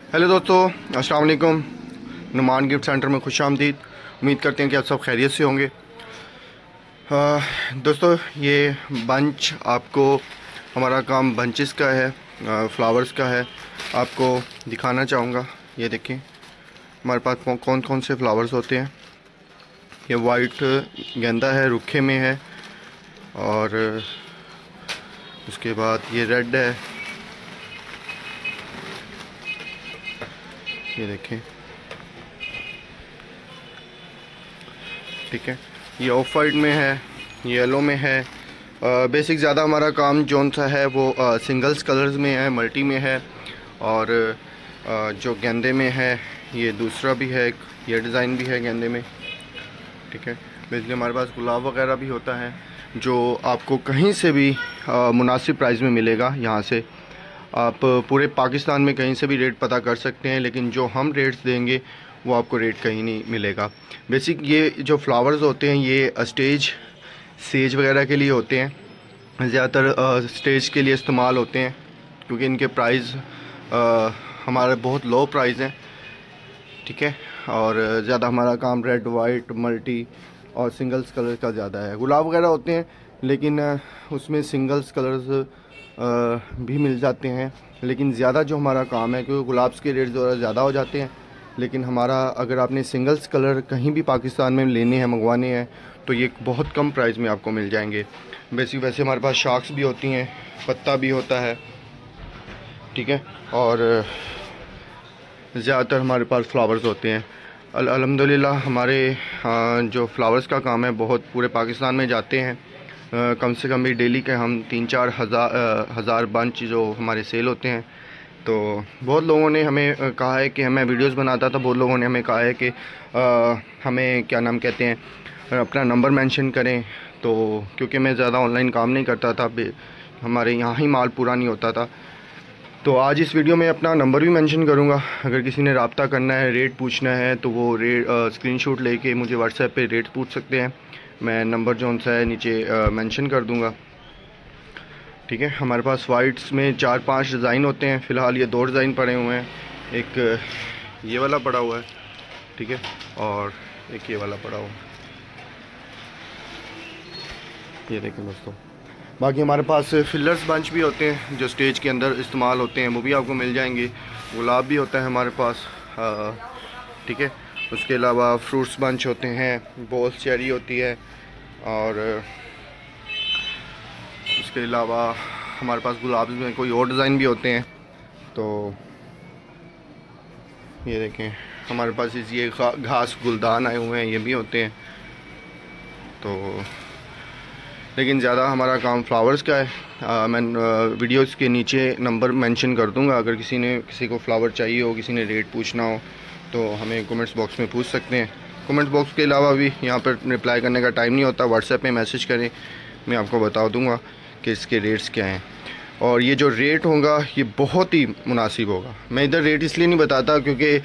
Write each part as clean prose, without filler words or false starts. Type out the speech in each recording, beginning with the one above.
Hello दोस्तों, अस्सलाम वालेकुम। नुमान गिफ्ट सेंटर में खुश आमदीद। उम्मीद करते हैं कि आप सब खैरियत से होंगे। दोस्तों, ये बंच आपको, हमारा काम बंचेस का है, फ्लावर्स का है। आपको दिखाना चाहूँगा। ये देखें हमारे पास कौन कौन से फ्लावर्स होते हैं। ये वाइट गेंदा है, रुखे में है, और उसके बाद ये रेड है। ये देखें, ठीक है। ये ऑफ वाइट में है, येलो में है। बेसिक ज़्यादा हमारा काम जौन सा है वो सिंगल्स कलर्स में है, मल्टी में है, और जो गेंदे में है ये दूसरा भी है, ये डिज़ाइन भी है गेंदे में, ठीक है। बेसिकली हमारे पास गुलाब वगैरह भी होता है जो आपको कहीं से भी मुनासिब प्राइस में मिलेगा। यहाँ से आप पूरे पाकिस्तान में कहीं से भी रेट पता कर सकते हैं, लेकिन जो हम रेट्स देंगे वो आपको रेट कहीं नहीं मिलेगा। बेसिक ये जो फ्लावर्स होते हैं ये स्टेज सेज वगैरह के लिए होते हैं, ज़्यादातर स्टेज के लिए इस्तेमाल होते हैं, क्योंकि इनके प्राइस हमारे बहुत लो प्राइस हैं, ठीक है। और ज़्यादा हमारा काम रेड, वाइट, मल्टी और सिंगल्स कलर का ज़्यादा है। गुलाब वगैरह होते हैं लेकिन उसमें सिंगल्स कलर्स भी मिल जाते हैं, लेकिन ज़्यादा जो हमारा काम है, क्योंकि गुलाब्स के रेट ज़्यादा हो जाते हैं, लेकिन हमारा अगर आपने सिंगल्स कलर कहीं भी पाकिस्तान में लेने हैं, मंगवाने हैं, तो ये बहुत कम प्राइस में आपको मिल जाएंगे। वैसे हमारे पास शार्क्स भी होती हैं, पत्ता भी होता है, ठीक है। और ज़्यादातर हमारे पास फ्लावर्स होते हैं। अल्हम्दुलिल्लाह हमारे जो फ्लावर्स का काम है बहुत पूरे पाकिस्तान में जाते हैं। कम से कम भी डेली के हम 3-4 हज़ार बंच जो हमारे सेल होते हैं। तो बहुत लोगों ने हमें कहा है कि मैं वीडियोस बनाता था, बहुत लोगों ने हमें कहा है कि हमें क्या नाम कहते हैं अपना नंबर मेंशन करें। तो क्योंकि मैं ज़्यादा ऑनलाइन काम नहीं करता था, हमारे यहाँ ही माल पूरा नहीं होता था, तो आज इस वीडियो में अपना नंबर भी मेंशन करूँगा। अगर किसी ने रब्ता करना है, रेट पूछना है, तो वो रेट स्क्रीनशॉट लेके मुझे व्हाट्सएप पे रेट पूछ सकते हैं। मैं नंबर जो सा है नीचे मेंशन कर दूँगा, ठीक है। हमारे पास वाइट्स में 4-5 डिज़ाइन होते हैं। फ़िलहाल ये 2 डिज़ाइन पड़े हुए हैं, एक ये वाला पड़ा हुआ है, ठीक है, और एक ये वाला पड़ा हुआ है। ये देखें दोस्तों। बाकी हमारे पास फिलर्स बंच भी होते हैं जो स्टेज के अंदर इस्तेमाल होते हैं, वो भी आपको मिल जाएंगे। गुलाब भी होता है हमारे पास, ठीक है। उसके अलावा फ्रूट्स बंच होते हैं, बोल्स चेरी होती है, और उसके अलावा हमारे पास गुलाब में कोई और डिज़ाइन भी होते हैं। तो ये देखें हमारे पास ये घास गुलदान आए हुए हैं, ये भी होते हैं। तो लेकिन ज़्यादा हमारा काम फ्लावर्स का है। मैं वीडियोस के नीचे नंबर मेंशन कर दूंगा। अगर किसी को फ्लावर चाहिए हो, किसी ने रेट पूछना हो, तो हमें कमेंट्स बॉक्स में पूछ सकते हैं। कमेंट बॉक्स के अलावा भी यहाँ पर रिप्लाई करने का टाइम नहीं होता, व्हाट्सएप में मैसेज करें, मैं आपको बता दूँगा कि इसके रेट्स क्या हैं। और ये जो रेट होगा ये बहुत ही मुनासिब होगा। मैं इधर रेट इसलिए नहीं बताता क्योंकि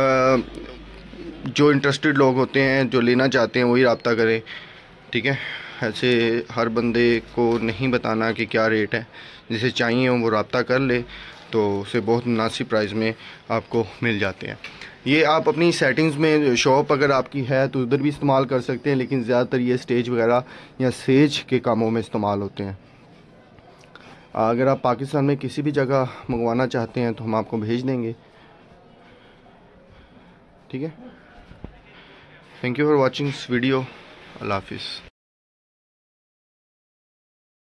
जो इंटरेस्टेड लोग होते हैं, जो लेना चाहते हैं, वही रब्ता करें, ठीक है। ऐसे हर बंदे को नहीं बताना कि क्या रेट है। जिसे चाहिए हो वो रब्ता कर ले, तो उसे बहुत मुनासिब प्राइस में आपको मिल जाते हैं। ये आप अपनी सेटिंग्स में, शॉप अगर आपकी है तो उधर भी इस्तेमाल कर सकते हैं, लेकिन ज़्यादातर ये स्टेज वगैरह या सेज के कामों में इस्तेमाल होते हैं। अगर आप पाकिस्तान में किसी भी जगह मंगवाना चाहते हैं तो हम आपको भेज देंगे, ठीक है। Thank you for watching this video. अल्लाह हाफिज़।